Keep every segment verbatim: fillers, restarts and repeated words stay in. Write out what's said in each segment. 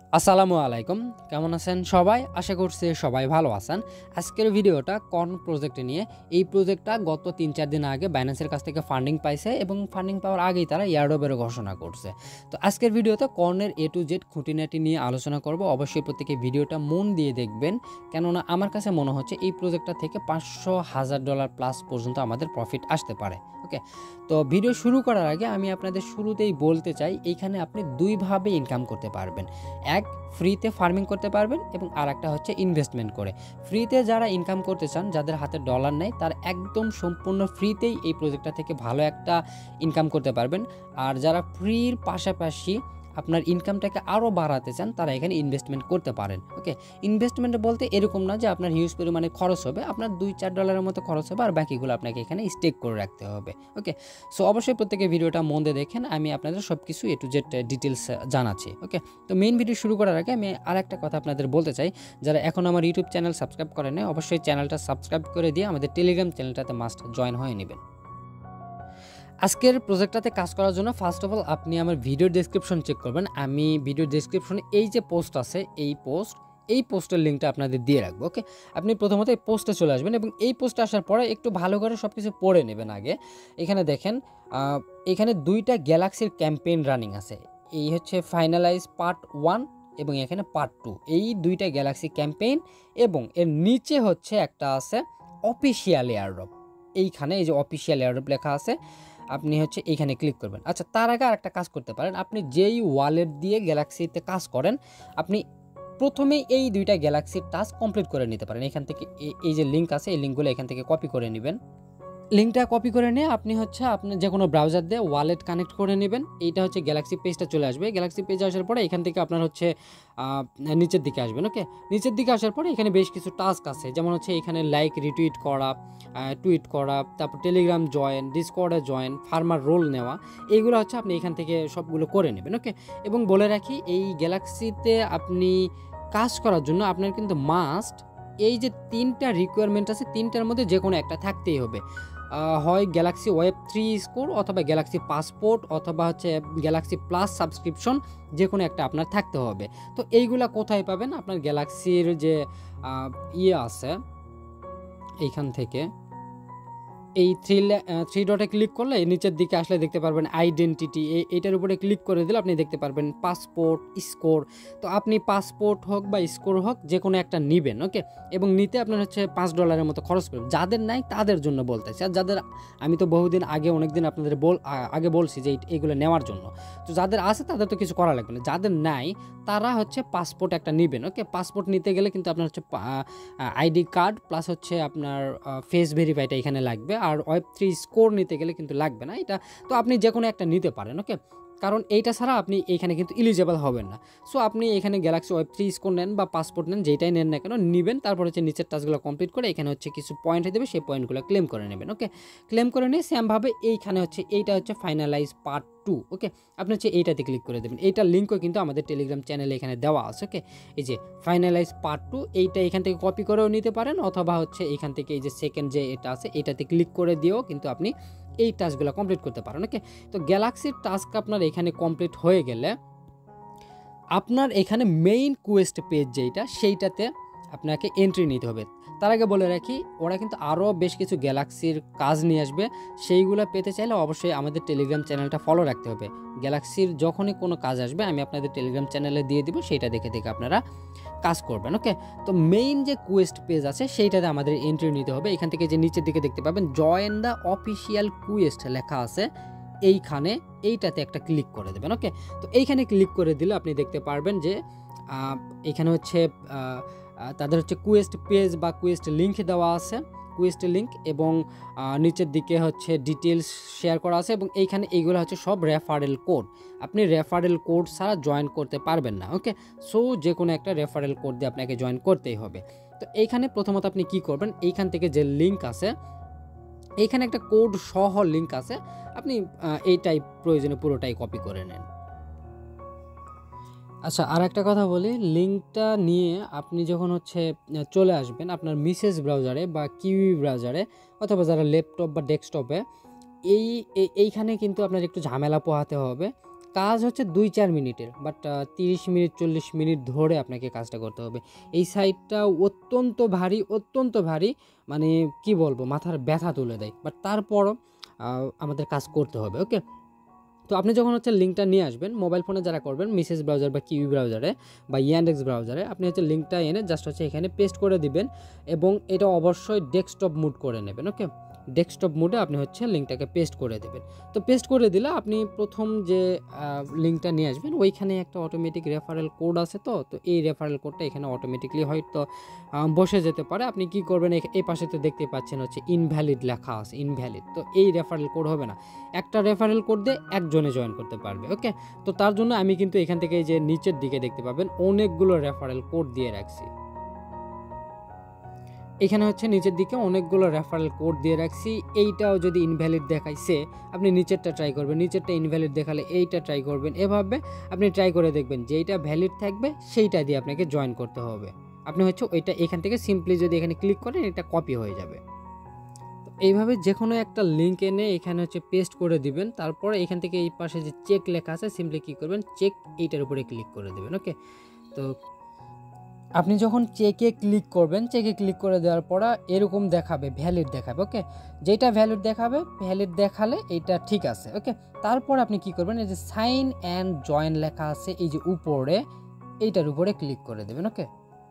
আসসালামু আলাইকুম, কেমন আছেন সবাই? আশা করছি সবাই ভালো আছেন। আজকের ভিডিওটা কর্ন প্রজেক্টে নিয়ে। এই প্রজেক্টটা গত তিন চার দিন আগে বাইন্যান্সের কাছ থেকে ফান্ডিং পাইছে এবং ফান্ডিং পাওয়ার আগেই তারা এয়ারড্রপের ঘোষণা করছে। তো আজকের ভিডিওতে কর্নের এ টু জেড খুঁটিনাটি নিয়ে আলোচনা করব। অবশ্যই প্রত্যেকে ভিডিওটা মন দিয়ে দেখবেন, কেননা আমার কাছে মনে হচ্ছে এই প্রজেক্টটা থেকে পাঁচশো হাজার ডলার প্লাস পর্যন্ত আমাদের প্রফিট আসতে পারে। ওকে, তো ভিডিও শুরু করার আগে আমি আপনাদের শুরুতেই বলতে চাই, এইখানে আপনি দুইভাবে ইনকাম করতে পারবেন। এক, ফ্রিতে ফার্মিং করতে পারবেন এবং আর একটা হচ্ছে ইনভেস্টমেন্ট করে। ফ্রিতে যারা ইনকাম করতে চান, যাদের হাতে ডলার নেই, তার একদম সম্পূর্ণ ফ্রিতেই এই প্রজেক্টটা থেকে ভালো একটা ইনকাম করতে পারবেন। আর যারা ফ্রির পাশাপাশি আপনার ইনকামটাকে আরও বাড়াতে চান, তারা এখানে ইনভেস্টমেন্ট করতে পারেন। ওকে, ইনভেস্টমেন্ট বলতে এরকম না যে আপনার হিউজ পরিমাণে খরচ হবে, আপনার দুই চার ডলারের মতো খরচ হবে আর বাকিগুলো আপনাকে এখানে স্টেক করে রাখতে হবে। ওকে, সো অবশ্যই প্রত্যেকে ভিডিওটা মন দিয়ে দেখেন, আমি আপনাদের সব কিছু এ টু জেড ডিটেলস জানাচ্ছি। ওকে, তো মেইন ভিডিও শুরু করার আগে আমি আর একটা কথা আপনাদের বলতে চাই, যারা এখন আমার ইউটিউব চ্যানেল সাবস্ক্রাইব করেন নাই, অবশ্যই চ্যানেলটা সাবস্ক্রাইব করে দিয়ে আমাদের টেলিগ্রাম চ্যানেলটাতে মাস্ট জয়েন হয়ে নেবেন। আজকের প্রজেক্টটাতে কাজ করার জন্য ফার্স্ট অফ অল আপনি আমার ভিডিও ডেসক্রিপশন চেক করবেন। আমি ভিডিও ডেসক্রিপশনে এই যে পোস্ট আছে, এই পোস্ট এই পোস্টের লিঙ্কটা আপনাদের দিয়ে রাখবো। ওকে, আপনি প্রথমত এই পোস্টে চলে আসবেন এবং এই পোস্টে আসার পরে একটু ভালো করে সব কিছু পড়ে নেবেন আগে। এখানে দেখেন, এখানে দুইটা গ্যালাক্সির ক্যাম্পেইন রানিং আছে। এই হচ্ছে ফাইনালাইজ পার্ট ওয়ান এবং এখানে পার্ট টু, এই দুইটা গ্যালাক্সি ক্যাম্পেইন এবং এর নিচে হচ্ছে একটা আছে অফিসিয়াল এয়ারড্রপ। এইখানে এই যে অফিসিয়াল এয়ারড্রপ লেখা আছে, আপনি হচ্ছে এইখানে ক্লিক করবেন। আচ্ছা, তার আগে আর একটা কাজ করতে পারেন, আপনি যেই ওয়ালেট দিয়ে গ্যালাক্সিতে কাজ করেন, আপনি প্রথমেই এই দুইটা গ্যালাক্সির টাস্ক কমপ্লিট করে নিতে পারেন। এখান থেকে এই যে লিঙ্ক আছে, এই লিঙ্কগুলো এখান থেকে কপি করে নেবেন। লিঙ্কটা কপি করে নিয়ে আপনি হচ্ছে আপনি যে কোনো ব্রাউজার দিয়ে ওয়ালেট কানেক্ট করে নেবেন। এইটা হচ্ছে গ্যালাক্সি পেজটা চলে আসবে। গ্যালাক্সি পেজে আসার পরে এখান থেকে আপনার হচ্ছে নিচের দিকে আসবেন। ওকে, নিচের দিকে আসার পরে এখানে বেশ কিছু টাস্ক আছে, যেমন হচ্ছে এখানে লাইক রিটুইট করা, টুইট করা, তারপর টেলিগ্রাম জয়েন, ডিসকর্ডে জয়েন, ফার্মার রোল নেওয়া, এইগুলো হচ্ছে আপনি এখান থেকে সবগুলো করে নেবেন। ওকে, এবং বলে রাখি, এই গ্যালাক্সিতে আপনি কাজ করার জন্য আপনার কিন্তু মাস্ট এই যে তিনটা রিকোয়ারমেন্ট আছে, তিনটার মধ্যে যে কোনো একটা থাকতেই হবে। হয় গ্যালাক্সি ওয়েব থ্রি স্কোর, অথবা গ্যালাক্সি পাসপোর্ট, অথবা হচ্ছে গ্যালাক্সি প্লাস সাবস্ক্রিপশন, যে কোনো একটা আপনার থাকতে হবে। তো এইগুলা কোথায় পাবেন? আপনার গ্যালাক্সির যে ইয়ে আছে, এইখান থেকে এই থ্রি থ্রি ডটে ক্লিক করলে নিচের দিকে আসলে দেখতে পারবেন আইডেন্টিটি, এইটার উপরে ক্লিক করে দিলে আপনি দেখতে পারবেন পাসপোর্ট স্কোর। তো আপনি পাসপোর্ট হোক বা স্কোর হোক, যে কোনো একটা নেবেন। ওকে, এবং নিতে আপনার হচ্ছে পাঁচ ডলারের মতো খরচ পড়বে। যাদের নাই তাদের জন্য বলতেছি, আর যাদের, আমি তো বহুদিন আগে অনেকদিন আপনাদের বল আগে বলছি যে এইগুলো নেওয়ার জন্য, তো যাদের আছে তাদের তো কিছু করা লাগবে না। যাদের নাই তারা হচ্ছে পাসপোর্ট একটা নেবেন। ওকে, পাসপোর্ট নিতে গেলে কিন্তু আপনার হচ্ছে আইডি কার্ড প্লাস হচ্ছে আপনার ফেস ভেরিফাইটা এখানে লাগবে। আর ওয়েব থ্রি স্কোর নিতে গেলে কিন্তু লাগবে না এটা। তো আপনি যে কোনো একটা নিতে পারেন। ওকে, কারণ এইটা ছাড়া আপনি এখানে কিন্তু এলিজেবল হবেন না। সো আপনি এখানে গ্যালাক্সি ওয়েব থ্রি স্কোর নেন বা পাসপোর্ট নেন, যেটাই নেন না কেন নেবেন। তারপর হচ্ছে নিচের টাস্কগুলো কমপ্লিট করে এখানে হচ্ছে কিছু পয়েন্ট হয়ে দেবে, সেই পয়েন্টগুলো ক্লেম করে নেবেন। ওকে, ক্লেম করে নিয়ে সেমভাবে এইখানে হচ্ছে এইটা হচ্ছে ফাইনালাইজ পার্ট টু। ওকে, আপনি হচ্ছে এইটাতে ক্লিক করে দেবেন। এইটার লিঙ্কও কিন্তু আমাদের টেলিগ্রাম চ্যানেলে এখানে দেওয়া আছে। ওকে, এই যে ফাইনালাইজ পার্ট টু, এইটা এখান থেকে কপি করেও নিতে পারেন, অথবা হচ্ছে এখান থেকে এই যে সেকেন্ড যে এটা আছে, এটাতে ক্লিক করে দিয়েও কিন্তু আপনি এই টাস্কগুলো কমপ্লিট করতে পারেন। ওকে, তো গ্যালাক্সির টাস্ক আপনার এখানে কমপ্লিট হয়ে গেলে আপনার এখানে মেইন কোয়েস্ট পেজ যেটা, সেইটাতে আপনাকে এন্ট্রি নিতে হবে। তার আগে বলে রাখি, ওরা কিন্তু আরও বেশ কিছু গ্যালাক্সির কাজ নিয়ে আসবে। সেইগুলো পেতে চাইলে অবশ্যই আমাদের টেলিগ্রাম চ্যানেলটা ফলো রাখতে হবে। গ্যালাক্সির যখনই কোনো কাজ আসবে আমি আপনাদের টেলিগ্রাম চ্যানেলে দিয়ে দিব, সেইটা দেখে দেখে আপনারা কাজ করবেন। ওকে, তো মেইন যে কুয়েস্ট পেজ আছে সেইটাতে আমাদের এন্ট্রি নিতে হবে। এখান থেকে যে নিচের দিকে দেখতে পাবেন জয়েন দ্য অফিসিয়াল কুয়েস্ট লেখা আছে, এইখানে এইটাতে একটা ক্লিক করে দেবেন। ওকে, তো এইখানে ক্লিক করে দিলে আপনি দেখতে পারবেন যে এখানে হচ্ছে তাদের হচ্ছে কুয়েস্ট পেজ বা কুয়েস্ট লিঙ্ক দেওয়া আছে, কুয়েস্ট লিঙ্ক, এবং নিচের দিকে হচ্ছে ডিটেলস শেয়ার করা আছে, এবং এইখানে এইগুলো হচ্ছে সব রেফারেল কোড। আপনি রেফারেল কোড ছাড়া জয়েন করতে পারবেন না। ওকে, সো যে কোনো একটা রেফারেল কোড দিয়ে আপনাকে জয়েন করতেই হবে। তো এইখানে প্রথমত আপনি কি করবেন, এইখান থেকে যে লিঙ্ক আছে, এইখানে একটা কোড সহ লিঙ্ক আছে, আপনি এইটাই প্রয়োজনে পুরোটাই কপি করে নেন। আচ্ছা, আর একটা কথা বলি, লিঙ্কটা নিয়ে আপনি যখন হচ্ছে চলে আসবেন আপনার মিসেস ব্রাউজারে বা কিউই ব্রাউজারে, অথবা যারা ল্যাপটপ বা ডেস্কটপে, এই এইখানে কিন্তু আপনার একটু ঝামেলা পোহাতে হবে। কাজ হচ্ছে দুই চার মিনিটের, বাট তিরিশ মিনিট চল্লিশ মিনিট ধরে আপনাকে কাজটা করতে হবে। এই সাইটটা অত্যন্ত ভারী, অত্যন্ত ভারী, মানে কি বলবো, মাথার ব্যথা তুলে দেয়, বাট তারপরও আমাদের কাজ করতে হবে। ওকে, তো আপনি যখন হচ্ছে লিঙ্কটা নিয়ে আসবেন, মোবাইল ফোনে যারা করবেন মিসেস ব্রাউজার বা কিউই ব্রাউজারে বা ইয়ান্ডেক্স ব্রাউজারে, আপনি হচ্ছে লিঙ্কটা এনে জাস্ট হচ্ছে এখানে পেস্ট করে দিবেন এবং এটা অবশ্যই ডেস্কটপ মুড করে নেবেন। ওকে, ডেস্কটপ মুডে আপনি হচ্ছে লিঙ্কটাকে পেস্ট করে দেবেন। তো পেস্ট করে দিলে আপনি প্রথম যে লিঙ্কটা নিয়ে আসবেন ওইখানে একটা অটোমেটিক রেফারেল কোড আছে, তো তো এই রেফারেল কোডটা এখানে অটোমেটিকলি হয়তো বসে যেতে পারে। আপনি কি করবেন, এই পাশে তো দেখতে পাচ্ছেন হচ্ছে ইনভ্যালিড লেখা আছে, ইনভ্যালিড, তো এই রেফারেল কোড হবে না। একটা রেফারেল কোড দিয়ে একজনে জয়েন করতে পারবে। ওকে, তো তার জন্য আমি কিন্তু এখান থেকে এই যে নিচের দিকে দেখতে পাবেন অনেকগুলো রেফারেল কোড দিয়ে রাখছি। এখানে হচ্ছে নিচের দিকে অনেকগুলো রেফারেল কোড দিয়ে রাখছি। এইটাও যদি ইনভ্যালিড দেখাইছে আপনি নিচেরটা ট্রাই করবেন, নিচেরটা ইনভ্যালিড দেখালে এইটা ট্রাই করবেন। এভাবে আপনি ট্রাই করে দেখবেন, যেইটা ভ্যালিড থাকবে সেইটা দিয়ে আপনাকে জয়েন করতে হবে। আপনি হচ্ছে ওইটা এখান থেকে সিম্পলি যদি এখানে ক্লিক করেন এটা কপি হয়ে যাবে। তো এইভাবে যে কোনো একটা লিঙ্ক এনে এখানে হচ্ছে পেস্ট করে দিবেন। তারপরে এখান থেকে এই পাশে যে চেক লেখা আছে সিম্পলি কী করবেন, চেক এইটার উপরে ক্লিক করে দেবেন। ওকে, তো আপনি যখন চেকে ক্লিক করবেন, চেকে ক্লিক করে দেওয়ার পর এরকম দেখাবে, ভ্যালিড দেখাবে। ওকে, যেটা ভ্যালিড দেখাবে, ভ্যালিড দেখালে এটা ঠিক আছে। ওকে, তারপর আপনি কি করবেন, এই যে সাইন অ্যান্ড জয়েন লেখা আছে এই যে উপরে, এইটার উপরে ক্লিক করে দেবেন। ওকে,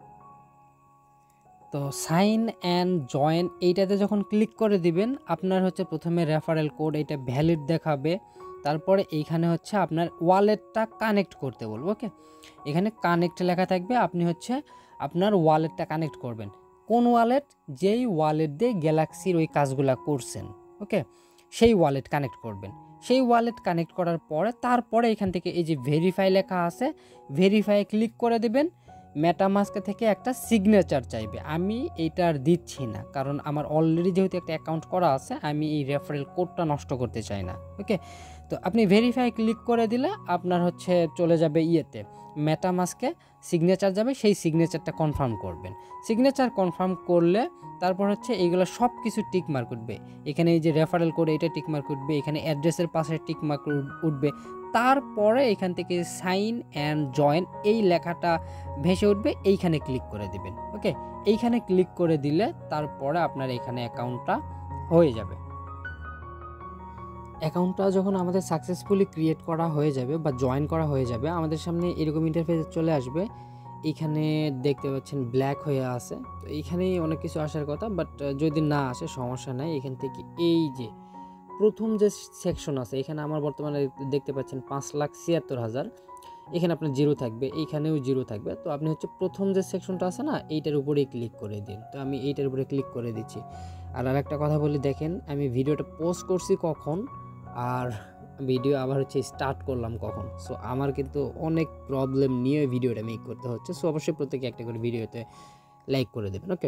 তো সাইন অ্যান্ড জয়েন এইটাতে যখন ক্লিক করে দিবেন আপনার হচ্ছে প্রথমে রেফারেল কোড এটা ভ্যালিড দেখাবে। তারপরে এইখানে হচ্ছে আপনার ওয়ালেটটা কানেক্ট করতে বলবো। ওকে, এখানে কানেক্ট লেখা থাকবে, আপনি হচ্ছে আপনার ওয়ালেটটা কানেক্ট করবেন। কোন ওয়ালেট, যেই ওয়ালেট দিয়ে গ্যালাক্সির ওই কাজগুলা করছেন, ওকে, সেই ওয়ালেট কানেক্ট করবেন। সেই ওয়ালেট কানেক্ট করার পরে তারপরে এখান থেকে এই যে ভেরিফাই লেখা আছে, ভেরিফাই ক্লিক করে দেবেন। মেটামাস্ক থেকে একটা সিগনেচার চাইবে, আমি এইটা আর দিচ্ছি না, কারণ আমার অলরেডি যেহেতু একটা অ্যাকাউন্ট করা আছে আমি এই রেফারেল কোডটা নষ্ট করতে চাই না। ওকে, তো আপনি ভেরিফাই ক্লিক করে দিলে আপনার হচ্ছে চলে যাবে ইয়েতে, মেটামাস্কে সিগনেচার যাবে, সেই সিগনেচারটা কনফার্ম করবেন। সিগনেচার কনফার্ম করলে তারপর হচ্ছে এইগুলো সব কিছু টিক মার্ক উঠবে। এখানে এই যে রেফারেল কোড এটা টিক মার্ক উঠবে, এখানে অ্যাড্রেসের পাশে টিক মার্ক উঠবে। তারপরে এখান থেকে সাইন অ্যান্ড জয়েন এই লেখাটা ভেসে উঠবে, এইখানে ক্লিক করে দিবেন। ওকে, এইখানে ক্লিক করে দিলে তারপরে আপনার এখানে অ্যাকাউন্টটা হয়ে যাবে। অ্যাকাউন্টটা যখন আমাদের সাকসেসফুলি ক্রিয়েট করা হয়ে যাবে বা জয়েন করা হয়ে যাবে, আমাদের সামনে এরকম ইন্টারফেস চলে আসবে। এখানে দেখতে পাচ্ছেন ব্ল্যাক হয়ে আছে, তো এইখানেই অনেক কিছু আসার কথা, বাট যদি না আসে সমস্যা নাই। এখান থেকে এই যে প্রথম যে সেকশন আছে এখানে আমার বর্তমানে দেখতে পাচ্ছেন পাঁচ লাখ ছিয়াত্তর হাজার, এখানে আপনার জিরো থাকবে, এইখানেও জিরো থাকবে। তো আপনি হচ্ছে প্রথম যে সেকশনটা আছে না এইটার উপরেই ক্লিক করে দিন। তো আমি এইটার উপরে ক্লিক করে দিচ্ছি। আর আর একটা কথা বলি, দেখেন আমি ভিডিওটা পোস্ট করছি কখন আর ভিডিও আবার হচ্ছে স্টার্ট করলাম কখন। সো আমার কিন্তু অনেক প্রবলেম নিয়ে ভিডিওটা মেক করতে হচ্ছে। সো অবশ্যই প্রত্যেকে একটা করে ভিডিওতে লাইক করে দেবেন। ওকে,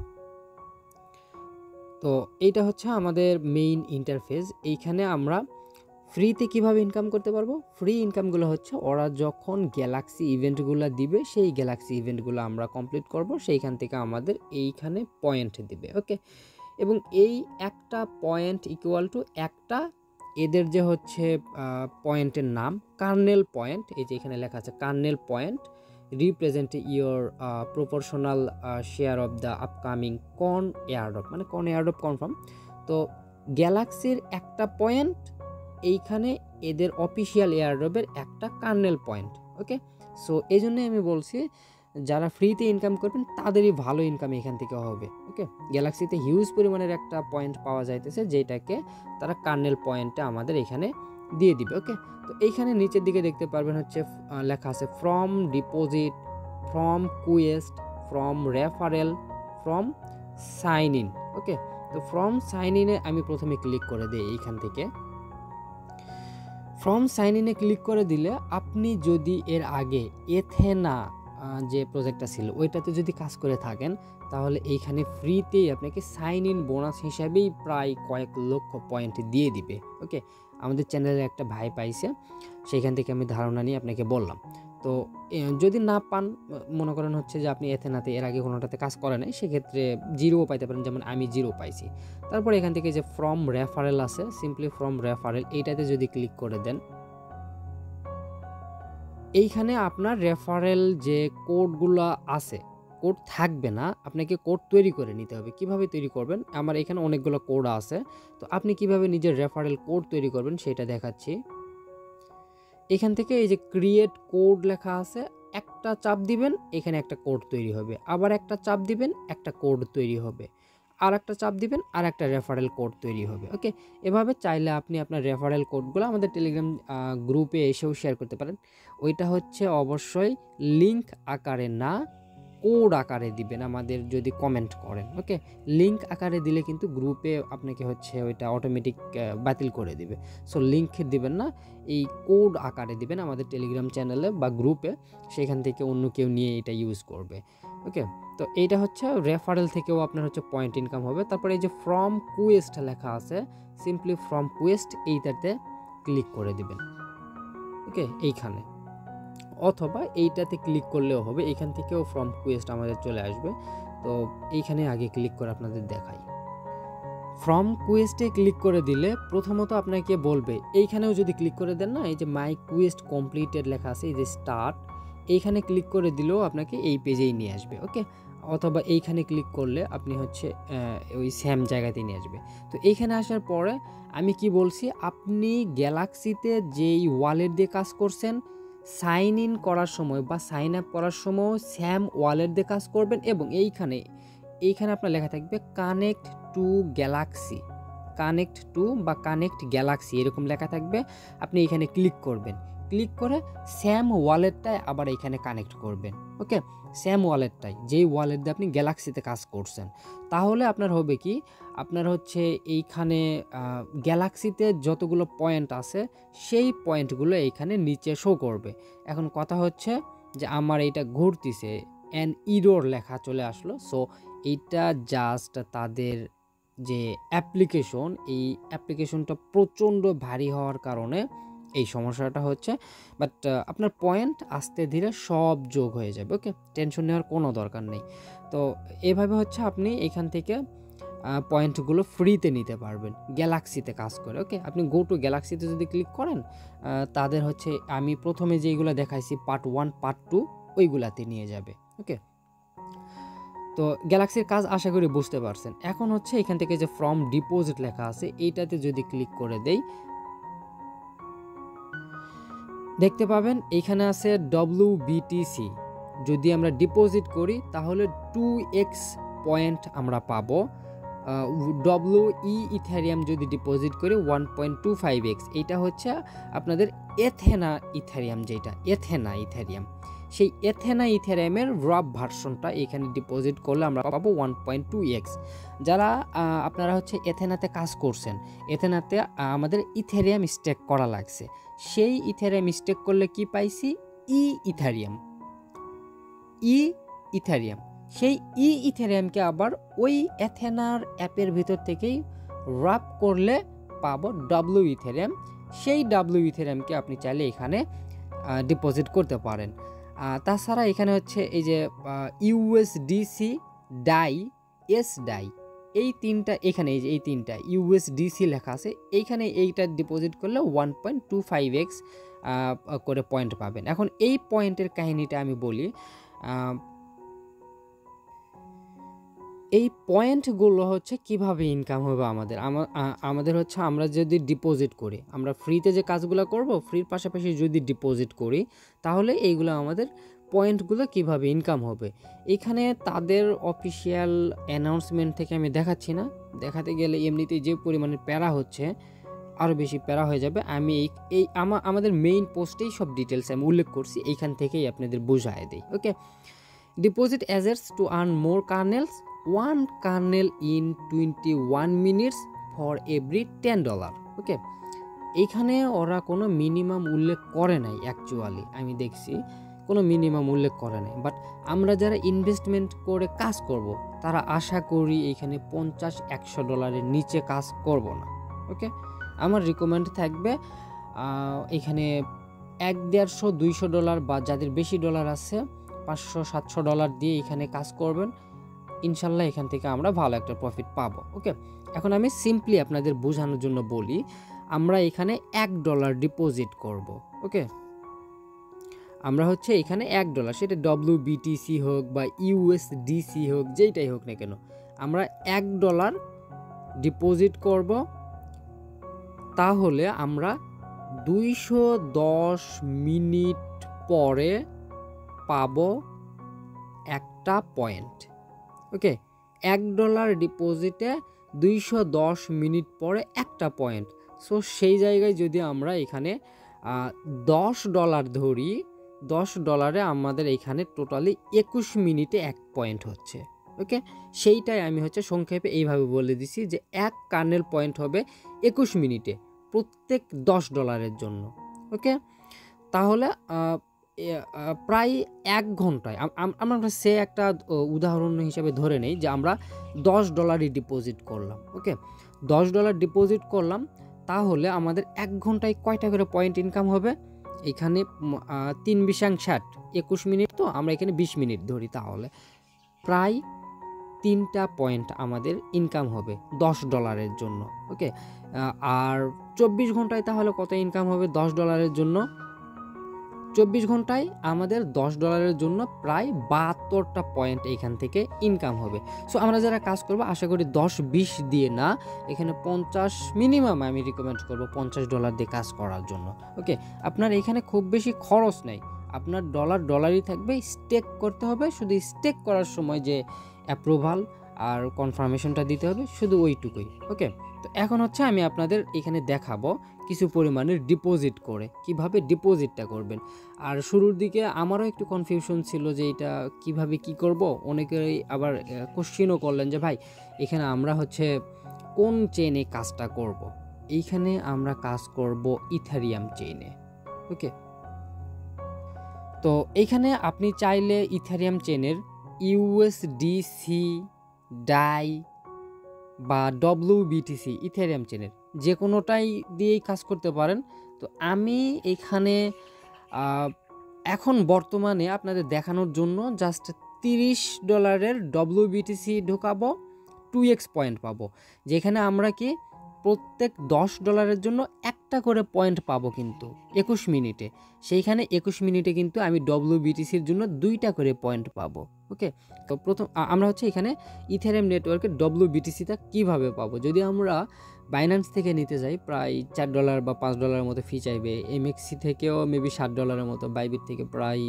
তো এইটা হচ্ছে আমাদের মেইন ইন্টারফেস। এইখানে আমরা ফ্রিতে কিভাবে ইনকাম করতে পারবো, ফ্রি ইনকামগুলো হচ্ছে ওরা যখন গ্যালাক্সি ইভেন্টগুলো দিবে সেই গ্যালাক্সি ইভেন্টগুলো আমরা কমপ্লিট করব, সেইখান থেকে আমাদের এইখানে পয়েন্ট দিবে। ওকে, এবং এই একটা পয়েন্ট ইকুয়াল টু একটা এদের যে হচ্ছে পয়েন্টের নাম কার্নেল পয়েন্ট, এই যে এখানে লেখা আছে kernel point represent your proportional share of the upcoming corn airdrop, মানে কর্ন এয়ারড্রপ কনফার্ম। তো গ্যালাক্সির একটা পয়েন্ট এইখানে এদের অফিসিয়াল এয়ারড্রপের একটা কার্নেল পয়েন্ট। ওকে, সো এই জন্যই আমি বলছি যারা ফ্রিতে ইনকাম করবেন তাদেরই ভালো ইনকাম এখান থেকে হবে। ওকে, গ্যালাক্সিতে হিউজ পরিমাণের একটা পয়েন্ট পাওয়া যাইতেছে যেটাকে তারা কার্নেল পয়েন্টে আমাদের এখানে দিয়ে দিবে। ওকে, তো এইখানে নিচের দিকে দেখতে পারবেন হচ্ছে লেখা আছে from deposit, from quest, from referral, from sign in. Okay, তো ফ্রম সাইন ইনে আমি প্রথমে ক্লিক করে দিই। এইখান থেকে ফ্রম সাইন ইনে ক্লিক করে দিলে আপনি যদি এর আগে এথেনা যে প্রজেক্টটা ছিল ওইটাতে যদি কাজ করে থাকেন তাহলে এইখানে ফ্রিতেই আপনাকে সাইন ইন বোনাস হিসাবেই প্রায় কয়েক লক্ষ পয়েন্ট দিয়ে দিবে। ওকে, আমাদের চ্যানেলে একটা ভাই পাইছে, সেইখান থেকে আমি ধারণা নিয়ে আপনাকে বললাম। তো যদি না পান, মনে করেন হচ্ছে যে আপনি এথেনাতে এর আগে কোনোটাতে কাজ করে নাই, সেক্ষেত্রে জিরোও পাইতে পারেন, যেমন আমি জিরো পাইছি। তারপর এখান থেকে যে ফ্রম রেফারেল আছে, সিম্পলি ফ্রম রেফারেল এইটাতে যদি ক্লিক করে দেন, এইখানে আপনার রেফারেল যে কোডগুলো আছে, কোড থাকবে না, আপনাকে কোড তৈরি করে নিতে হবে। কিভাবে তৈরি করবেন, আমার এখানে অনেকগুলো কোড আছে, তো আপনি কিভাবে নিজের রেফারেল কোড তৈরি করবেন সেটা দেখাচ্ছি। এখান থেকে এই যে ক্রিয়েট কোড লেখা আছে, একটা চাপ দিবেন, এখানে একটা কোড তৈরি হবে, আবার একটা চাপ দিবেন, একটা কোড তৈরি হবে, আর একটা চাপ দিবেন, আর একটা রেফারেল কোড তৈরি হবে। ওকে, এভাবে চাইলে আপনি আপনার রেফারেল কোডগুলো আমাদের টেলিগ্রাম গ্রুপে এসেও শেয়ার করতে পারেন। ওইটা হচ্ছে অবশ্যই লিঙ্ক আকারে না, কোড আকারে দিবেন আমাদের যদি কমেন্ট করেন। ওকে, লিঙ্ক আকারে দিলে কিন্তু গ্রুপে আপনাকে হচ্ছে ওইটা অটোমেটিক বাতিল করে দিবে। সো লিঙ্ক দিবেন না, এই কোড আকারে দিবেন আমাদের টেলিগ্রাম চ্যানেলে বা গ্রুপে, সেখান থেকে অন্য কেউ নিয়ে এটা ইউজ করবে। ওকে, তো এইটা হচ্ছে রেফারেল থেকেও আপনার হচ্ছে পয়েন্ট ইনকাম হবে। তারপরে এই যে ফ্রম কুয়েস্ট লেখা আছে, সিম্পলি ফ্রম কুয়েস্ট এইটাতে ক্লিক করে দিবেন। ওকে, এইখানে অথবা এইটাতে ক্লিক করলেও হবে, এইখান থেকেও ফ্রম কুয়েস্ট আমাদের চলে আসবে। তো এইখানে আগে ক্লিক করে আপনাদের দেখাই। ফ্রম কুয়েস্টে ক্লিক করে দিলে প্রথমত আপনাকে বলবে, এইখানেও যদি ক্লিক করে দেন না, এই যে মাই কুয়েস্ট কমপ্লিটেড লেখা আছে, এই যে স্টার্ট, এইখানে ক্লিক করে দিলেও আপনাকে এই পেজেই নিয়ে আসবে। ওকে, অথবা এইখানে ক্লিক করলে আপনি হচ্ছে ওই সেম জায়গাতে নিয়ে আসবে। তো এইখানে আসার পরে আমি কি বলছি, আপনি গ্যালাক্সিতে যেই ওয়ালেট দিয়ে কাজ করছেন, সাইন ইন করার সময় বা সাইন আপ করার সময় স্যাম ওয়ালেট দিয়ে কাজ করবেন, এবং এইখানে এইখানে আপনার লেখা থাকবে connect to Galaxy, connect to বা কানেক্ট গ্যালাক্সি এরকম লেখা থাকবে। আপনি এখানে ক্লিক করবেন, ক্লিক করে স্যাম ওয়ালেটটাই আবার এখানে কানেক্ট করবেন। ওকে, স্যাম ওয়ালেটটাই, যেই ওয়ালেট দিয়ে আপনি গ্যালাক্সিতে কাজ করছেন, তাহলে আপনার হবে কি, আপনার হচ্ছে এইখানে গ্যালাক্সিতে যতগুলো পয়েন্ট আছে সেই পয়েন্টগুলো এইখানে নিচে শো করবে। এখন কথা হচ্ছে যে আমার এইটা ঘুরতিছে, অ্যান ইরোর লেখা চলে আসলো। সো এইটা জাস্ট তাদের যে অ্যাপ্লিকেশন, এই অ্যাপ্লিকেশনটা প্রচণ্ড ভারী হওয়ার কারণে এই সমস্যাটা হচ্ছে। বাট আপনার পয়েন্ট আস্তে ধীরে সব যোগ হয়ে যাবে। ওকে, টেনশন নেওয়ার কোনো দরকার নেই। তো এভাবে হচ্ছে আপনি এখান থেকে পয়েন্টগুলো ফ্রিতে নিতে পারবেন গ্যালাক্সিতে কাজ করে। ওকে, আপনি গো টু গ্যালাক্সিতে যদি ক্লিক করেন, তাদের হচ্ছে আমি প্রথমে যেইগুলো দেখাইছি পার্ট ওয়ান পার্ট টু ওইগুলাতে নিয়ে যাবে। ওকে, তো গ্যালাক্সির কাজ আশা করি বুঝতে পারছেন। এখন হচ্ছে এখান থেকে যে ফ্রম ডিপোজিট লেখা আছে, এইটাতে যদি ক্লিক করে দেই, দেখতে পাবেন এইখানে আছে ডব্লিউ বিটিসি। যদি আমরা ডিপোজিট করি তাহলে টু এক্স পয়েন্ট আমরা পাবো। ডব্লিউ ই ইথেরিয়াম যদি ডিপোজিট করি one point two five X. এইটা হচ্ছে আপনাদের এথেনা ইথেরিয়াম, যেটা এথেনা ইথেরিয়াম, সেই এথেনা ইথেরিয়ামের রব ভার্সনটা এখানে ডিপোজিট করলে আমরা পাবো ওয়ান পয়েন্ট টু এক্স। যারা আপনারা হচ্ছে এথেনাতে কাজ করছেন, এথেনাতে আমাদের ইথেরিয়াম স্টেক করা লাগছে, সেই ইথেরিয়াম স্টেক করলে কি পাইছি, ই ইথেরিয়াম, ই ইথেরিয়াম। সেই ই ইথেরিয়ামকে আবার ওই এথেনার অ্যাপের ভিতর থেকেই রব করলে পাবো ডব্লিউ ইথেরিয়াম। সেই ডব্লিউ ইথেরিয়ামকে আপনি চাইলে এখানে ডিপোজিট করতে পারেন। তাছাড়া এখানে হচ্ছে এই যে ইউএসডিসি ডাই, এস ডাই, এই তিনটা এখানে এই যে এই তিনটা ইউএসডিসি লেখা আছে, এইখানে এইটা ডিপোজিট করলে one point two five x করে পয়েন্ট পাবেন। এখন এই পয়েন্টের কাহিনীটা আমি বলি। এই পয়েন্টগুলো হচ্ছে কিভাবে ইনকাম হবে আমাদের আমাদের হচ্ছে আমরা যদি ডিপোজিট করি, আমরা ফ্রিতে যে কাজগুলো করব, ফ্রির পাশাপাশি যদি ডিপোজিট করি, তাহলে এইগুলো আমাদের পয়েন্টগুলো কিভাবে ইনকাম হবে। এখানে তাদের অফিসিয়াল অ্যানাউন্সমেন্ট থেকে আমি দেখাচ্ছি না, দেখাতে গেলে এমনিতেই যে পরিমাণে প্যারা হচ্ছে আরও বেশি প্যারা হয়ে যাবে। আমি এই এই আমাদের মেইন পোস্টেই সব ডিটেলস আমি উল্লেখ করছি, এইখান থেকেই আপনাদের বোঝায় দিই। Okay, deposit assets to earn more kernels, one kernel in twenty one minutes for every ten dollar. Okay, এইখানে ওরা কোনো মিনিমাম উল্লেখ করে নাই, অ্যাকচুয়ালি আমি দেখছি কোনো মিনিমাম উল্লেখ করে নাই। বাট আমরা যারা ইনভেস্টমেন্ট করে কাজ করব, তারা আশা করি এইখানে পঞ্চাশ একশো ডলারের নিচে কাজ করব না। ওকে, আমার রিকমেন্ড থাকবে এখানে এক দেড়শো দুইশো ডলার বা যাদের বেশি ডলার আছে পাঁচশো সাতশো ডলার দিয়ে এখানে কাজ করবেন, ইনশাল্লাহ এখান থেকে আমরা ভালো একটা প্রফিট পাবো। ওকে, এখন আমি সিম্পলি আপনাদের বোঝানোর জন্য বলি, আমরা এখানে এক ডলার ডিপোজিট করব। ওকে, আমরা হচ্ছে এখানে এক ডলার, সেটা ডব্লিউবিটিসি হোক বা ইউএসডিসি হোক, যেইটাই হোক না কেন, আমরা এক ডলার ডিপোজিট করব। তাহলে আমরা দুইশো দশ মিনিট পরে পাবো একটা পয়েন্ট। ওকে, এক ডলার ডিপোজিটে দুইশো দশ মিনিট পরে একটা পয়েন্ট। সো সেই জায়গায় যদি আমরা এখানে দশ ডলার ধরি, দশ ডলারে আমাদের এখানে টোটালি একুশ মিনিটে এক পয়েন্ট হচ্ছে। ওকে, সেইটাই আমি হচ্ছে সংক্ষেপে এইভাবে বলে দিছি যে এক কার্নেল পয়েন্ট হবে একুশ মিনিটে প্রত্যেক দশ ডলারের জন্য। ওকে, তাহলে প্রায় এক ঘন্টায় আমরা সে একটা উদাহরণ হিসেবে ধরে নেই যে আমরা দশ ডলারই ডিপোজিট করলাম। ওকে, দশ ডলার ডিপোজিট করলাম, তাহলে আমাদের এক ঘন্টায় কয়টা করে পয়েন্ট ইনকাম হবে? এখানে তিন বিশাং ষাট, একুশ মিনিট, তো আমরা এখানে বিশ মিনিট ধরি, তাহলে প্রায় তিনটা পয়েন্ট আমাদের ইনকাম হবে দশ ডলারের জন্য। ওকে, আর চব্বিশ ঘন্টায় তাহলে কত ইনকাম হবে দশ ডলারের জন্য? চব্বিশ ঘন্টায় আমাদের দশ ডলারের জন্য প্রায় বাহাত্তরটা পয়েন্ট এখান থেকে ইনকাম হবে। সো আমরা যারা কাজ করবো আশা করি দশ বিশ দিয়ে না, এখানে পঞ্চাশ মিনিমাম আমি রিকমেন্ড করব পঞ্চাশ ডলার দিয়ে কাজ করার জন্য। ওকে, আপনার এখানে খুব বেশি খরচ নেই, আপনার ডলার ডলারই থাকবে, স্টেক করতে হবে, শুধু স্টেক করার সময় যে অ্যাপ্রুভাল আর কনফার্মেশনটা দিতে হবে, শুধু ওইটুকুই। ওকে, তো এখন হচ্ছে আমি আপনাদের এখানে দেখাবো কিছু পরিমাণের ডিপোজিট করে কিভাবে ডিপোজিটটা করবেন। আর শুরুর দিকে আমারও একটু কনফিউশন ছিল যে এটা কিভাবে কি করব, অনেকেই আবার কোশ্চেনও করলেন যে ভাই এখানে আমরা হচ্ছে কোন চেইনে কাজটা করব। এইখানে আমরা কাজ করব ইথারিয়াম চেইনে। ওকে, তো এইখানে আপনি চাইলে ইথারিয়াম চেইনের ইউএসডিসি, ডাই বা ডব্লিউবিটিসি, ইথারিয়াম চেনের যে কোনোটাই দিয়েই কাজ করতে পারেন। তো আমি এখানে এখন বর্তমানে আপনাদের দেখানোর জন্য জাস্ট তিরিশ ডলারের ডব্লিউবিটিসি ঢোকাবো, টু এক্স পয়েন্ট পাবো, যেখানে আমরা কি প্রত্যেক দশ ডলারের জন্য একটা করে পয়েন্ট পাবো কিন্তু একুশ মিনিটে। সেইখানে একুশ মিনিটে কিন্তু আমি ডব্লিউবিটিসির জন্য দুইটা করে পয়েন্ট পাবো। ওকে, তো প্রথম আমরা হচ্ছে এখানে ইথেরিয়াম নেটওয়ার্কের ডব্লিউবিটিসিটা কিভাবে পাবো। যদি আমরা বাইন্যান্স থেকে নিতে যাই প্রায় চার ডলার বা পাঁচ ডলারের মতো ফি চাইবে, এমএক্সি থেকেও মেবি সাত ডলারের মতো, বাইবিট থেকে প্রায়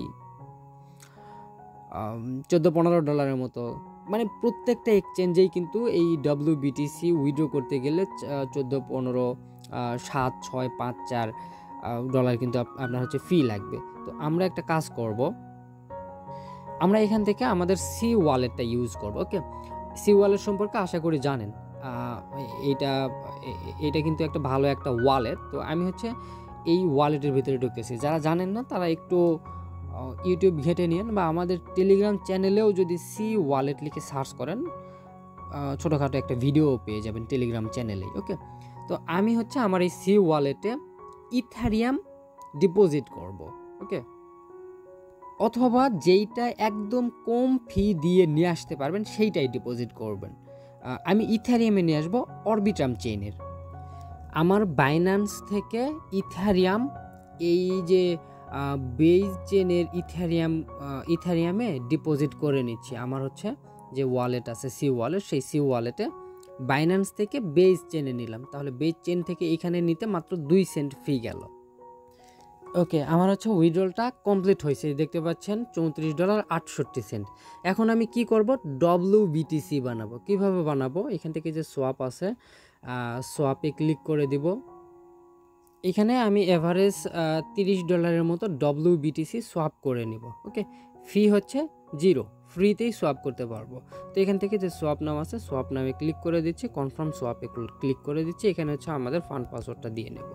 চোদ্দো পনেরো ডলারের মতো, মানে প্রত্যেকটা এক্সচেঞ্জেই কিন্তু এই ডব্লিউবিটিসি উইথড্র করতে গেলে চোদ্দো পনেরো সাত ছয় পাঁচ চার ডলার কিন্তু আপনার হচ্ছে ফি লাগবে। তো আমরা একটা কাজ করব, আমরা এখান থেকে আমাদের সি ওয়ালেটটা ইউজ করব। ওকে, সি ওয়ালেট সম্পর্কে আশা করি জানেন, এইটা এটা কিন্তু একটা ভালো একটা ওয়ালেট। তো আমি হচ্ছে এই ওয়ালেটের ভিতরে ঢুকেছি, যারা জানেন না তারা একটু ইউটিউব ঘেটে নিন বা আমাদের টেলিগ্রাম চ্যানেলেও যদি সি ওয়ালেট লিখে সার্চ করেন ছোটোখাটো একটা ভিডিও পেয়ে যাবেন টেলিগ্রাম চ্যানেলেই। ওকে, তো আমি হচ্ছে আমার এই সি ওয়ালেটে ইথারিয়াম ডিপোজিট করব। ওকে, অথবা যেইটা একদম কম ফি দিয়ে নিয়ে আসতে পারবেন সেইটাই ডিপোজিট করবেন। আমি ইথারিয়ামে নিয়ে আসবো অরবিটাম চেইনের। আমার বাইন্যান্স থেকে ইথারিয়াম, এই যে বেজ চেনের ইথারিয়াম, ইথারিয়ামে ডিপোজিট করে নিচ্ছি। আমার হচ্ছে যে ওয়ালেট আছে সি ওয়ালেট, সেই সি ওয়ালেটে বাইন্যান্স থেকে বেজ চেনে নিলাম, তাহলে বেজ চেন থেকে এখানে নিতে মাত্র দুই সেন্ট ফি গেল। ওকে, আমার হচ্ছে উইথড্রলটা কমপ্লিট হয়েছে, দেখতে পাচ্ছেন চৌত্রিশ ডলার আটষট্টি সেন্ট। এখন আমি কি করব, ডব্লিউবিটিসি বানাবো। কিভাবে বানাবো, এখান থেকে যে সোয়াপ আছে সোয়াপে ক্লিক করে দিব। এখানে আমি এভারেজ তিরিশ ডলারের মতো ডব্লিউবিটিসি সোয়াপ করে নিব। ওকে, ফি হচ্ছে জিরো, ফ্রিতেই সোয়াপ করতে পারবো। তো এখান থেকে যে সোয়াপ নাম আছে সোয়াপ নামে ক্লিক করে দিচ্ছি, কনফার্ম সোয়াপে ক্লিক করে দিচ্ছি। এখানে হচ্ছে আমাদের ফান্ড পাসওয়ার্ডটা দিয়ে নেব।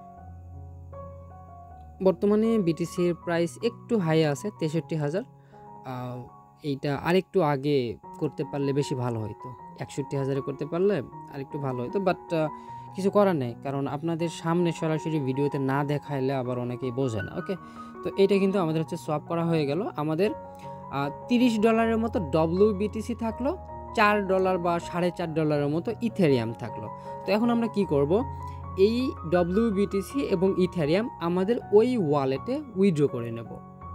বর্তমানে বিটিসির প্রাইস একটু হাই আছে, তেষট্টি হাজার। এইটা আরেকটু আগে করতে পারলে বেশি ভালো হতো, একষট্টি হাজারে করতে পারলে আরেকটু ভালো হতো, বাট কিছু করার নেই, কারণ আপনাদের সামনে সরাসরি ভিডিওতে না দেখাইলে আবার অনেকেই বোঝে না। ওকে, তো এটা কিন্তু আমাদের হচ্ছে সোয়াপ করা হয়ে গেল। আমাদের তিরিশ ডলারের মতো ডব্লিউবিটিসি থাকলো, চার ডলার বা সাড়ে চার ডলারের মতো ইথেরিয়াম থাকলো। তো এখন আমরা কি করব, এই ডব্লিউবিটিসি এবং ইথেরিয়াম আমাদের ওই ওয়ালেটে উইথড্র করে নেব।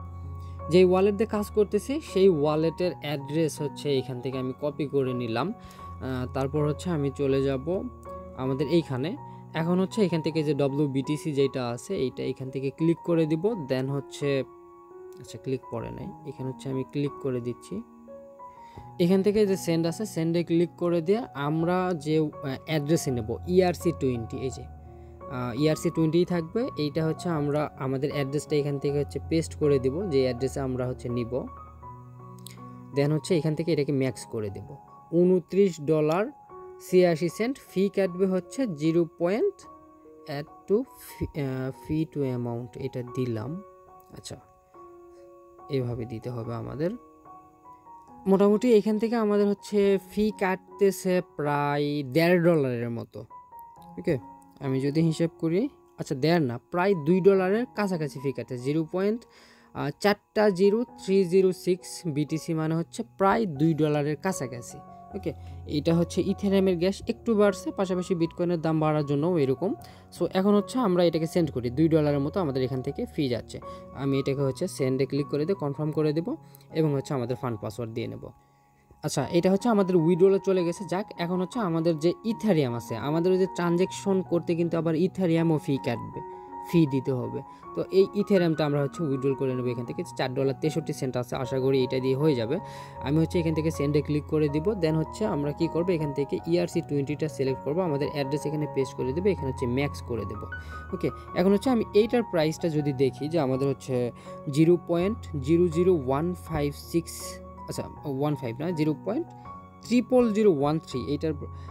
যেই ওয়ালেট দিয়ে কাজ করতেছি সেই ওয়ালেটের অ্যাড্রেস হচ্ছে এখান থেকে আমি কপি করে নিলাম। তারপর হচ্ছে আমি চলে যাব আমাদের এইখানে। এখন হচ্ছে এখান থেকে যে ডব্লিউ বিটিসি যেটা আছে এইটা এখান থেকে ক্লিক করে দিব। দেন হচ্ছে আচ্ছা ক্লিক করে নাই, এখানে হচ্ছে আমি ক্লিক করে দিচ্ছি। এখান থেকে যে সেন্ড আছে সেন্ডে ক্লিক করে দিয়ে আমরা যে অ্যাড্রেসে নেব ইআরসি টোয়েন্টি, এই যে ইআরসি টোয়েন্টিই থাকবে। এইটা হচ্ছে আমরা আমাদের অ্যাড্রেসটা এখান থেকে হচ্ছে পেস্ট করে দিব, যে অ্যাড্রেসে আমরা হচ্ছে নিব। দেন হচ্ছে এখান থেকে এটাকে ম্যাক্স করে দেব। উনত্রিশ ডলার ছিয়াশি সেন্ট ফি কাটবে হচ্ছে zero point add two fee to amount, এটা দিলাম। আচ্ছা এভাবে দিতে হবে আমাদের। মোটামুটি এখান থেকে আমাদের হচ্ছে ফি কাটতেছে প্রায় দেড় ডলারের মতো। ওকে, আমি যদি হিসাব করি, আচ্ছা দেড় না, প্রায় দুই ডলারের কাছাকাছি ফি কাটে। জিরো পয়েন্ট চারটা zero three zero six BTC মানে হচ্ছে প্রায় দুই ডলারের কাছাকাছি। ওকে, এটা হচ্ছে ইথেরিয়ামের গ্যাস একটু বাড়ছে, পাশাপাশি বিটকয়েনের দাম বাড়ার জন্য এরকম। সো এখন হচ্ছে আমরা এটাকে সেন্ড করি, দুই ডলারের মতো আমাদের এখান থেকে ফি যাচ্ছে। আমি এটাকে হচ্ছে সেন্ডে ক্লিক করে দিয়ে কনফার্ম করে দেবো এবং হচ্ছে আমাদের ফান্ড পাসওয়ার্ড দিয়ে নেব। আচ্ছা এটা হচ্ছে আমাদের উইড্রোলে চলে গেছে। যাক, এখন হচ্ছে আমাদের যে ইথারিয়াম আছে, আমাদের ওই যে ট্রানজ্যাকশন করতে কিন্তু আবার ইথারিয়ামও ফি কাটবে, ফি দিতে হবে। তো এই ইথারিয়ামটা আমরা হচ্ছে উইড্রোল করে নেবো এখান থেকে। চার ডলার তেষট্টি সেন্ট আছে, আশা করি এটা দিয়ে হয়ে যাবে। আমি হচ্ছে এখান থেকে সেন্ডে ক্লিক করে দিব। দেন হচ্ছে আমরা কি করবো, এখান থেকে ইআরসি টোয়েন্টিটা সিলেক্ট করবো, আমাদের অ্যাড্রেস এখানে পেস্ট করে দেবো, এখানে হচ্ছে ম্যাক্স করে দেবো। ওকে, এখন হচ্ছে আমি এইটার প্রাইসটা যদি দেখি যে আমাদের হচ্ছে zero point zero zero one five six আচ্ছা ওয়ান ফাইভ না zero point triple zero one three এইটার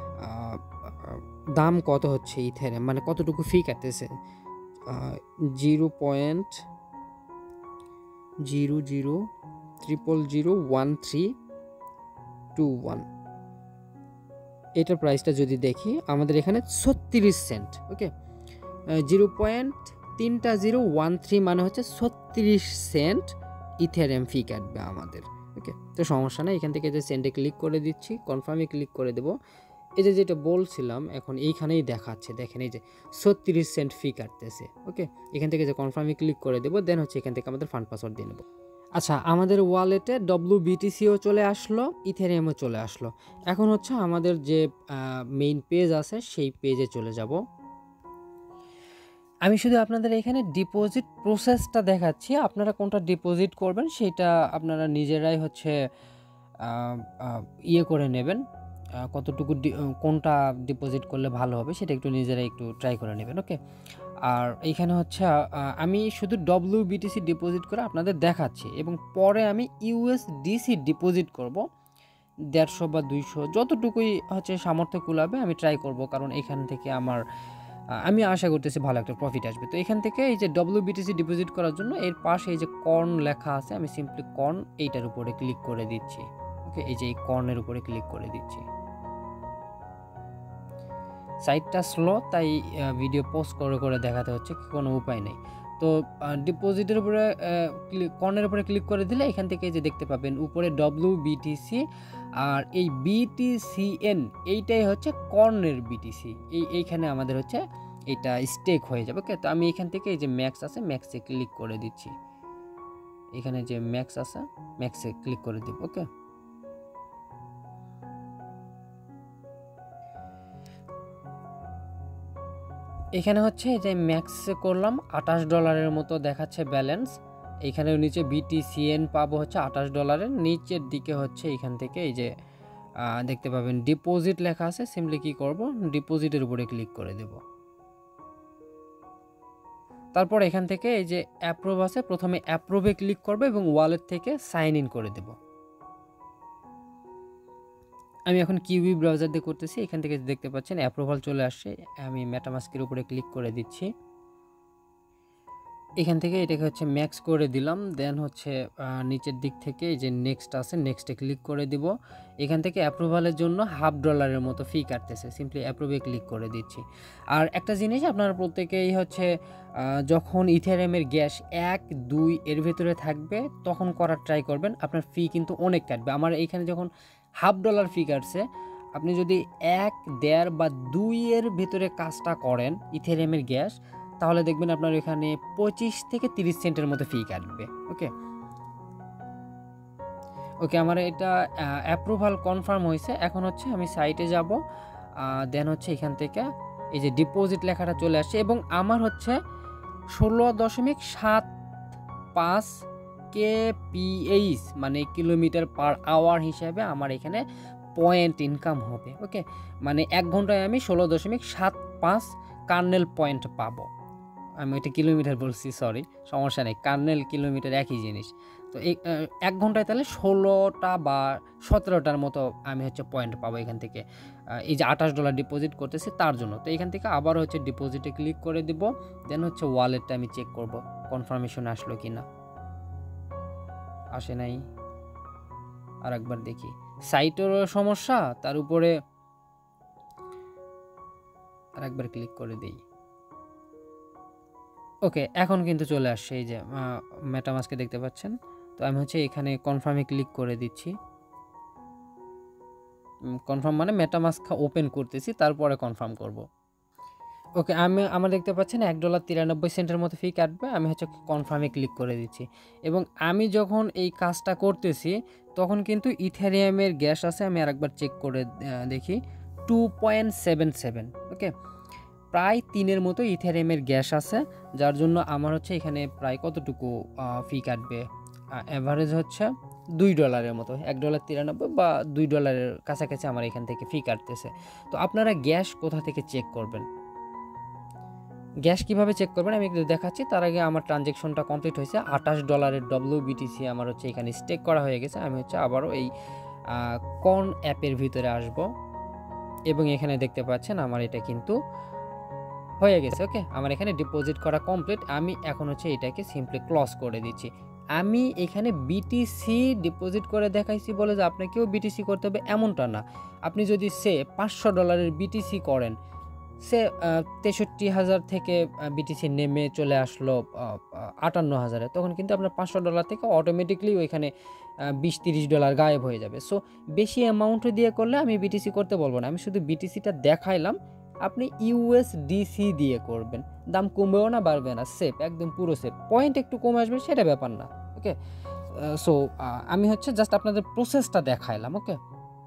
দাম কত হচ্ছে ইথেরিয়াম, মানে কতটুকু ফি কাটতেছে। Zero point zero zero triple zero one three two one এটার প্রাইসটা যদি দেখি আমাদের এখানে ছত্রিশ সেন্ট। ওকে, জিরো পয়েন্ট তিনটা জিরো ওয়ান থ্রি মানে হচ্ছে ছত্রিশ সেন্ট ইথেরিয়াম ফি কাটবে আমাদের। ওকে, তো সমস্যা নেই, এখান থেকে যে সেন্ডে ক্লিক করে দিচ্ছি, কনফার্মে ক্লিক করে দেবো। এই যে যেটা বলছিলাম এখন এইখানেই দেখাচ্ছে, দেখেন এই যে ছত্রিশ সেন্ট ফি কাটতেছে। ওকে, এখান থেকে যে কনফার্মে ক্লিক করে দেবো। দেন হচ্ছে এখান থেকে আমাদের ফান্ড পাসওয়ার্ড দিয়ে নেবো। আচ্ছা, আমাদের ওয়ালেটে ডব্লিউ বিটিসিও চলে আসলো, ইথেরিয়ামও চলে আসলো। এখন হচ্ছে আমাদের যে মেইন পেজ আছে সেই পেজে চলে যাব। আমি শুধু আপনাদের এখানে ডিপোজিট প্রসেসটা দেখাচ্ছি, আপনারা কোনটা ডিপোজিট করবেন সেটা আপনারা নিজেরাই হচ্ছে ইয়ে করে নেবেন, কতটুকু কোনটা ডিপোজিট করলে ভালো হবে সেটা একটু নিজেরাই একটু ট্রাই করে নেবেন। ওকে, আর এইখানে হচ্ছে আমি শুধু ডব্লিউ বিটিসি ডিপোজিট করে আপনাদের দেখাচ্ছি এবং পরে আমি ইউএসডিসি ডিপোজিট করব দেড়শো বা দুইশো, যতটুকুই হচ্ছে সামর্থ্য কুলাবে আমি ট্রাই করব, কারণ এখান থেকে আমার আমি আশা করতেছি ভালো একটা প্রফিট আসবে। তো এখান থেকে এই যে ডব্লিউ বিটিসি ডিপোজিট করার জন্য এর পাশে এই যে কর্ন লেখা আছে, আমি সিম্পলি কর্ন এইটার উপরে ক্লিক করে দিচ্ছি। ওকে, এই যে এই কর্নের উপরে ক্লিক করে দিচ্ছি। সাইটটা স্লো, তাই ভিডিও পোস্ট করে করে দেখাতে হচ্ছে, কোনো উপায় নেই। তো ডিপোজিটের উপরে কর্নের উপরে ক্লিক করে দিলে এখান থেকে যে দেখতে পাবেন উপরে ডব্লিউ বিটিসি, আর এই বিটিসিএন এইটাই হচ্ছে কর্নের বিটিসি, এই এইখানে আমাদের হচ্ছে এটা স্টেক হয়ে যাবে। ওকে, তো আমি এখান থেকে এই যে ম্যাক্স আছে ম্যাক্সে ক্লিক করে দিচ্ছি, এখানে যে ম্যাক্স আছে ম্যাক্সে ক্লিক করে দিব। ওকে, এখানে হচ্ছে এই যে ম্যাক্স করলাম, আঠাশ ডলারের মতো দেখাচ্ছে ব্যালেন্স। এখানে নিচে বিটিসিএন পাবো হচ্ছে আঠাশ ডলারের, নিচের দিকে হচ্ছে এখান থেকে এই যে দেখতে পাবেন ডিপোজিট লেখা আছে, সিম্পলি কি করব ডিপোজিটের উপরে ক্লিক করে দেব। তারপর এখান থেকে এই যে অ্যাপ্রুভ আছে, প্রথমে অ্যাপ্রুভে ক্লিক করব এবং ওয়ালেট থেকে সাইন ইন করে দেব। আমি এখন কিউবি ব্রাউজার দিয়ে করতেছি, এখান থেকে দেখতে পাচ্ছেন অ্যাপ্রুভাল চলে আসছে। আমি মেটামাস্কের উপরে ক্লিক করে দিচ্ছি, এখান থেকে এটাকে হচ্ছে ম্যাক্স করে দিলাম। দেন হচ্ছে নিচের দিক থেকে এই যে নেক্সট আছে নেক্সটে ক্লিক করে দিব। এখান থেকে অ্যাপ্রুভালের জন্য হাফ ডলারের মতো ফি কাটতেছে, সিম্পলি অ্যাপ্রুভে ক্লিক করে দিচ্ছি। আর একটা জিনিস আপনারা প্রত্যেকেই হচ্ছে যখন ইথেরিয়ামের গ্যাস এক দুই এর ভেতরে থাকবে তখন করার ট্রাই করবেন, আপনার ফি কিন্তু অনেক কাটবে। আমার এইখানে যখন হাফ ডলার ফি কাটছে, আপনি যদি এক দেড় বা দুই এর ভেতরে কাজটা করেন ইথেরিয়ামের গ্যাস, তাহলে দেখবেন আপনার এখানে পঁচিশ থেকে তিরিশ সেন্টের মতো ফি কাটবে। ওকে, ওকে, আমার এটা অ্যাপ্রুভাল কনফার্ম হয়েছে। এখন হচ্ছে আমি সাইটে যাব, দেন হচ্ছে এখান থেকে এই যে ডিপোজিট লেখাটা চলে আসছে এবং আমার হচ্ছে ষোলো দশমিক সাত পাঁচ কেপিএইচ মানে কিলোমিটার পার আওয়ার হিসাবে আমার এখানে পয়েন্ট ইনকাম হবে। ওকে, মানে এক ঘন্টায় আমি ষোলো দশমিক সাত পাঁচ কার্নেল পয়েন্ট পাবো। আমি ওইটা কিলোমিটার বলছি, সরি, সমস্যা নেই, কার্নেল কিলোমিটার একই জিনিস। তো এই এক ঘন্টায় তাহলে ষোলোটা বা সতেরোটার মতো আমি হচ্ছে পয়েন্ট পাবো এখান থেকে, এই যে আঠাশ ডলার ডিপোজিট করতেছি তার জন্য। তো এখান থেকে আবার হচ্ছে ডিপোজিটে ক্লিক করে দিব, দেন হচ্ছে ওয়ালেটটা আমি চেক করব কনফার্মেশন আসলো কি না। আসে নাই, আর একবার দেখি। সাইটেরও সমস্যা, তার উপরে আর একবার ক্লিক করে দিই। ওকে, এখন কিন্তু চলে আসছে, এই যে মেটামাস্কে দেখতে পাচ্ছেন। তো আমি হচ্ছে এখানে কনফার্মে ক্লিক করে দিচ্ছি। কনফার্ম মানে মেটামাস্ক ওপেন করতেছি, তারপরে কনফার্ম করব। ওকে, আমি আমার দেখতে পাচ্ছেন এক ডলার তিরানব্বই সেন্টের মতো ফি কাটবে। আমি হচ্ছে কনফার্মে ক্লিক করে দিচ্ছি এবং আমি যখন এই কাজটা করতেছি তখন কিন্তু ইথেরিয়ামের গ্যাস আছে, আমি আরেকবার চেক করে দেখি, two point seven seven. Okay, প্রায় তিনের মতো ইথেরিয়ামের গ্যাস আছে, যার জন্য আমার হচ্ছে এখানে প্রায় কতটুকু ফি কাটবে, অ্যাভারেজ হচ্ছে দুই ডলারের মতো, এক ডলার তিরানব্বই বা দুই ডলারের কাছাকাছি আমার এখান থেকে ফি কাটতেছে। তো আপনারা গ্যাস কোথা থেকে চেক করবেন, গ্যাস কিভাবে চেক করবেন আমি একটু দেখাচ্ছি। তার আগে আমার ট্রানজ্যাকশনটা কমপ্লিট হয়েছে, আঠাশ ডলারের ডব্লিউবিটিসি আমার হচ্ছে এখানে স্টেক করা হয়ে গেছে। আমি হচ্ছে আবারও এই কর্ন অ্যাপের ভিতরে আসব এবং এখানে দেখতে পাচ্ছেন আমার এটা কিন্তু হয়ে গেছে। ওকে, আমার এখানে ডিপোজিট করা কমপ্লিট। আমি এখন হচ্ছে এটাকে সিম্পলি ক্লোজ করে দিচ্ছি। আমি এখানে বিটিসি ডিপোজিট করে দেখাইছি বলে যে আপনাকেও বিটিসি করতে হবে এমনটা না। আপনি যদি সে পাঁচশো ডলারের বিটিসি করেন, সে তেষট্টি হাজার থেকে বিটিসি নেমে চলে আসলো আটান্ন হাজারে, তখন কিন্তু আপনার পাঁচশো ডলার থেকে অটোমেটিকলি ওইখানে বিশ তিরিশ ডলার গায়েব হয়ে যাবে। সো বেশি অ্যামাউন্ট দিয়ে করলে আমি বিটিসি করতে বলবো না, আমি শুধু বিটিসিটা দেখাইলাম। আপনি ইউএসডিসি দিয়ে করবেন, দাম কমবেও না বাড়বে না, সেফ, একদম পুরো সেফ। পয়েন্ট একটু কমে আসবে সেটা ব্যাপার না। ওকে, সো আমি হচ্ছে জাস্ট আপনাদের প্রসেসটা দেখাইলাম। ওকে,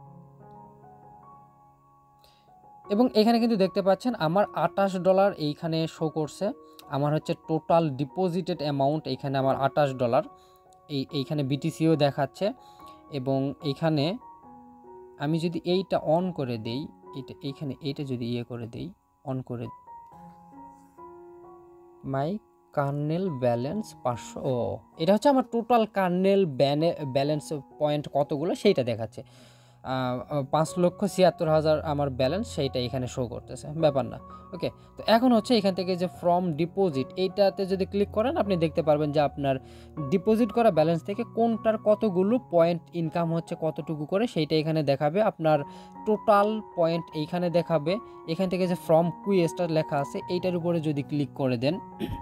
এবং এখানে কিন্তু দেখতে পাচ্ছেন আমার আটাশ ডলার এইখানে শো করছে। আমার হচ্ছে টোটাল ডিপোজিটেড অ্যামাউন্ট এইখানে আমার আটাশ ডলার, এই এইখানে বিটিসিও দেখাচ্ছে। এবং এইখানে আমি যদি এইটা অন করে দেই, এটা এইখানে এইটা যদি ইয়ে করে দেই, অন করে মাই কার্নেল ব্যালেন্স পাঁচশো, ও এটা হচ্ছে আমার টোটাল কার্নেল ব্যালেন্স পয়েন্ট কতগুলো সেইটা দেখাচ্ছে। পাঁচ লক্ষ ছিয়াত্তর হাজার আমার ব্যালেন্স, সেইটা এখানে শো করতেছে, ব্যাপার না। ওকে, তো এখন হচ্ছে এখান থেকে যে ফ্রম ডিপোজিট এইটাতে যদি ক্লিক করেন আপনি দেখতে পারবেন যে আপনার ডিপোজিট করা ব্যালেন্স থেকে কোনটার কতগুলো পয়েন্ট ইনকাম হচ্ছে কতটুকু করে সেইটা এখানে দেখাবে। আপনার টোটাল পয়েন্ট এইখানে দেখাবে। এখান থেকে যে ফ্রম কুইস্টটা লেখা আছে এইটার উপরে যদি ক্লিক করে দেন,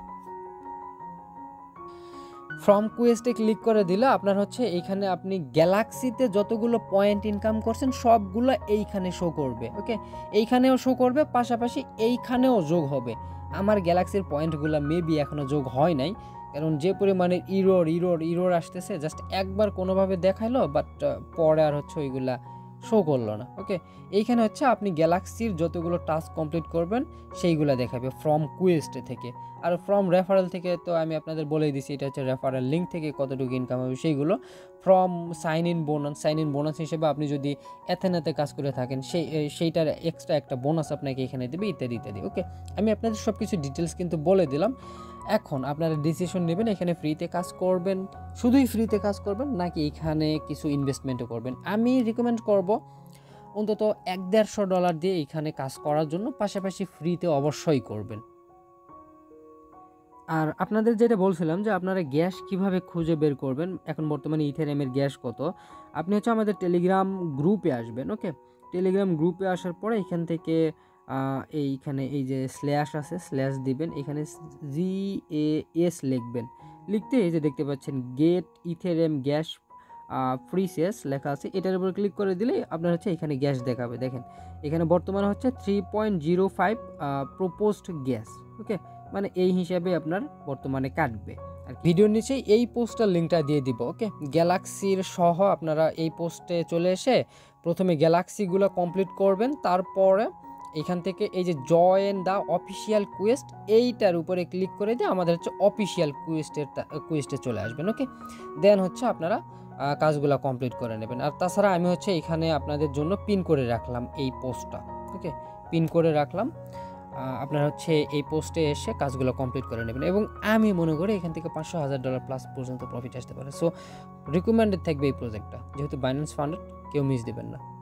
ফ্রম কুয়েস্টে ক্লিক করে দিলে আপনার হচ্ছে এইখানে আপনি গ্যালাক্সিতে যতগুলো পয়েন্ট ইনকাম করছেন সবগুলো এইখানে শো করবে। ওকে, এইখানেও শো করবে, পাশাপাশি এইখানেও যোগ হবে। আমার গ্যালাক্সির পয়েন্টগুলো মেবি এখনও যোগ হয় নাই, কারণ যে পরিমাণে ইরোর ইরোর ইরোর আসতেছে, জাস্ট একবার কোনোভাবে দেখাইলো, বাট পরে আর হচ্ছে ওইগুলা শো করলো না। ওকে, এইখানে হচ্ছে আপনি গ্যালাক্সির যতগুলো টাস্ক কমপ্লিট করবেন সেইগুলো দেখাবে ফ্রম কুয়েস্টে থেকে। আর ফ্রম রেফারেল থেকে তো আমি আপনাদের বলেই দিছি, এটা হচ্ছে রেফারেল লিঙ্ক থেকে কতটুকু ইনকাম হবে সেইগুলো। From sign in bonus, sign in bonus হিসেবে আপনি যদি এথেনাতে কাজ করে থাকেন সেই সেইটার এক্সট্রা একটা বোনাস আপনাকে এখানে দেবে, ইত্যাদি ইত্যাদি। ওকে, আমি আপনাদের সব কিছু ডিটেলস কিন্তু বলে দিলাম। এখন আপনারা ডিসিশন নেবেন এখানে ফ্রিতে কাজ করবেন, শুধুই ফ্রিতে কাজ করবেন, নাকি এখানে কিছু ইনভেস্টমেন্টও করবেন। আমি রিকমেন্ড করব অন্তত এক দেড়শো ডলার দিয়ে এখানে কাজ করার জন্য, পাশাপাশি ফ্রিতে অবশ্যই করবেন। আর আপনাদের যেটা বলছিলাম যে আপনারা গ্যাস কিভাবে খুঁজে বের করবেন, এখন বর্তমানে ইথেরিয়ামের গ্যাস কত, আপনি হচ্ছে আমাদের টেলিগ্রাম গ্রুপে আসবেন। ওকে, টেলিগ্রাম গ্রুপে আসার পরে এখান থেকে এইখানে এই যে স্ল্যাশ আছে, স্ল্যাশ দিবেন, এখানে জি এ এস লিখবেন। লিখতে এই যে দেখতে পাচ্ছেন গেট ইথেরিয়াম গ্যাস ফ্রি সেস লেখা আছে, এটার উপর ক্লিক করে দিলে আপনার হচ্ছে এখানে গ্যাস দেখাবে। দেখেন এখানে বর্তমানে হচ্ছে three point zero five proposed gas. Okay, মানে এই হিসাবে আপনার বর্তমানে কাটবে। আর ভিডিওর নিচে এই পোস্টের লিঙ্কটা দিয়ে দিব। ওকে, গ্যালাক্সির সহ আপনারা এই পোস্টে চলে এসে প্রথমে গ্যালাক্সিগুলো কমপ্লিট করবেন, তারপরে এখান থেকে এই যে জয়েন দ্য অফিসিয়াল কুয়েস্ট এইটার উপরে ক্লিক করে দিয়ে আমাদের হচ্ছে অফিসিয়াল কুয়েস্টের কুয়েস্টে চলে আসবেন। ওকে, দেন হচ্ছে আপনারা কাজগুলো কমপ্লিট করে নেবেন। আর তাছাড়া আমি হচ্ছে এখানে আপনাদের জন্য পিন করে রাখলাম এই পোস্টটা। ওকে, পিন করে রাখলাম, আপনারা হচ্ছে এই পোস্টে এসে কাজগুলো কমপ্লিট করে নেবেন এবং আমি মনে করি এখান থেকে পাঁচশো হাজার ডলার প্লাস পর্যন্ত প্রফিট আসতে পারে। সো রিকমেন্ডেড থাকবে এই প্রজেক্টটা, যেহেতু বাইন্যান্স ফান্ডেড, কেউ মিস দেবেন না।